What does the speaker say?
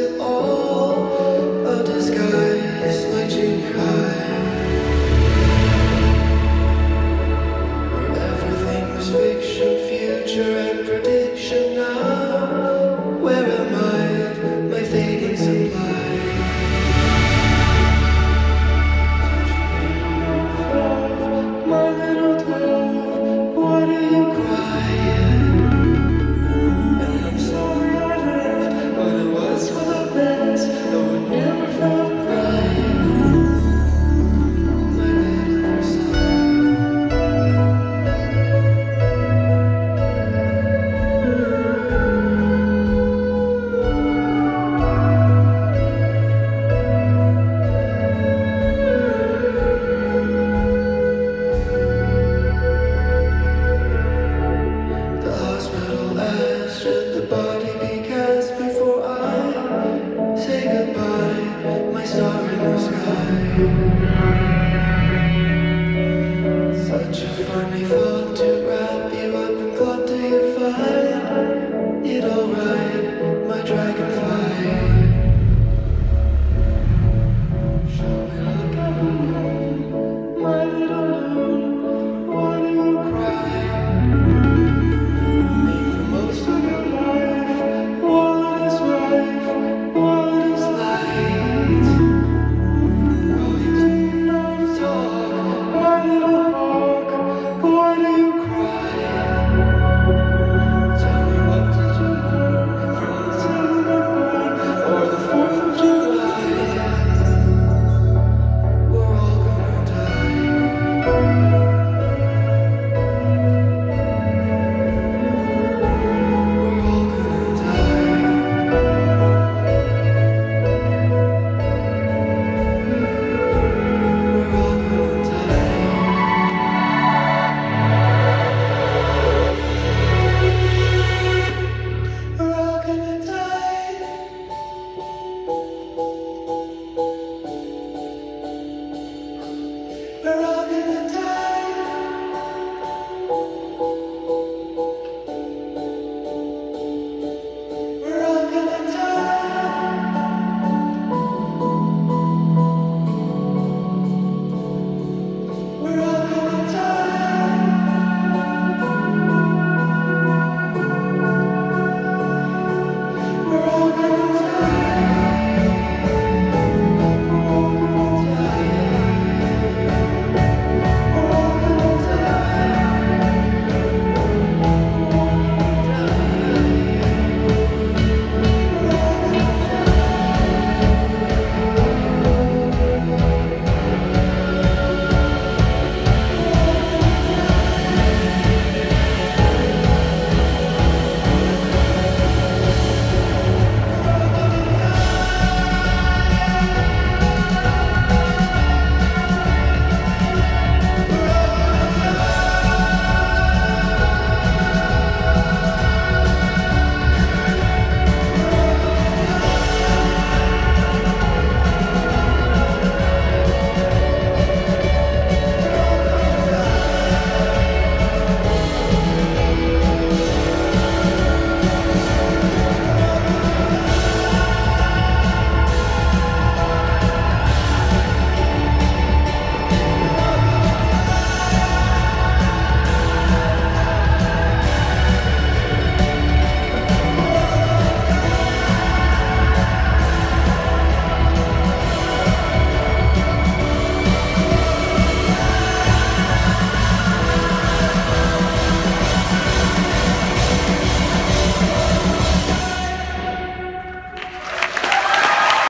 it all a disguise like junior high, where everything was fiction, future and prediction? Now, where am I? My fading supply. My little dove, why do you cry? And I'm sorry I left, but it was for the best, though it never felt right. My little Versailles. The hospital asked, should the body be cast before I say goodbye, my star in the sky?